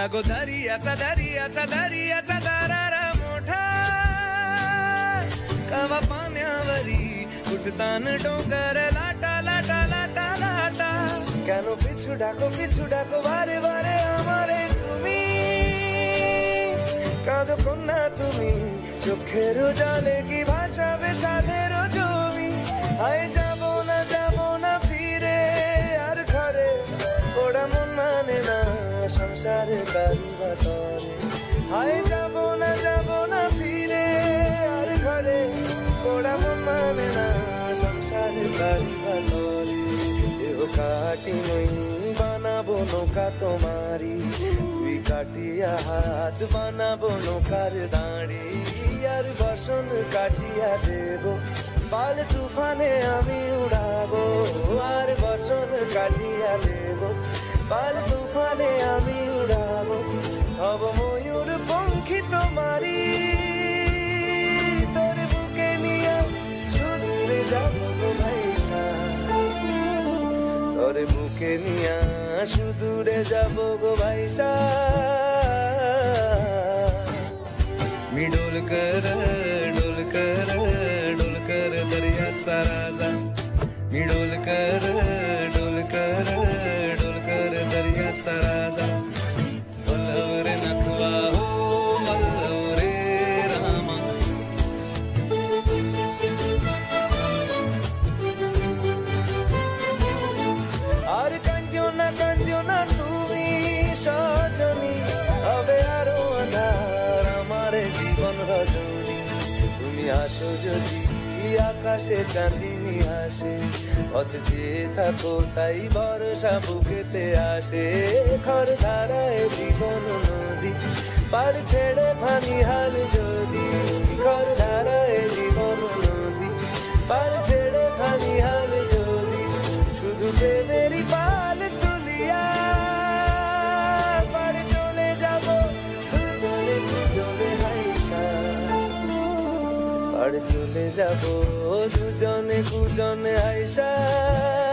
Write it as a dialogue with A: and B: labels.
A: गो दर्याचा दर्याचा दर्याचा दरारा मोठा कवा पाण्यावरी उठतान डोंगर लाटा लाटा लाटा लाटा केन पिछू डाको बारे बारे आमारे तुमी कादो कन्या तुमी चोखेर जाले की भाषा बेसाधेर जमी आए जाबो ना फिरे यार घरे ओड़ा मन माने ना संसार तारी बातरे आए जाबो ना फिरे यार घरे ओड़ा मन माने ना संसार तारी बातरे देह काटी नहीं बानाबो नौका तुम्हारी दुई काटिया हाथ बानाबो नौकार दाड़ी यार बसन काटिया देबो पाल तुफाने आमी उड़ाबो आर बसन काटिया देबो पाल तुफाने आमी उड़ाबो अब मयूर पंखी तुम्हारी तोर बुके निया सुदूरे जाबो भाईसा तोर बुके निया सुदूरे जाबो गो भाईसा मी डोल कर दर्याचा राजा मी डोल कर दर्याचा राजा वल्लव रे नखवा हो वल्लव रे रामा আর কান্দিও না তুমি সজনী হবে আরো আঁধার আমার জীবন রজনী তুমি আসো যদি আকাশে চাঁদিনী আসে পথ চেয়ে থাকো তাই ভরসা বুকেতে আসে খর ধারায় জীবন নদী পার ছেড়ে ফানি হাল যদি খর ধারায় জীবন নদী পার ছেড়ে ফানি হাল যদি শুধু প্রেমেরই পাল তুলিয়া পার চলে যাবো দুজনে হাইসা আর চলে যাবো দুজনে হাইসা